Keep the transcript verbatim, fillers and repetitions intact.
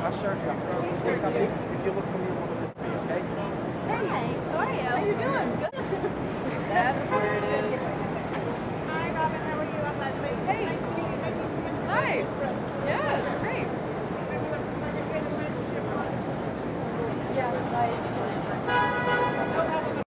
I've served you. I'm from the same company. If you look for me, we'll look this okay? Hey, how are you? How you doing? Good. That's where it is. Hi, Robin. How are you? I'm Leslie. Hey. Nice to meet you. Thank you so much. Hi. Yeah, great. Yeah, Yeah, I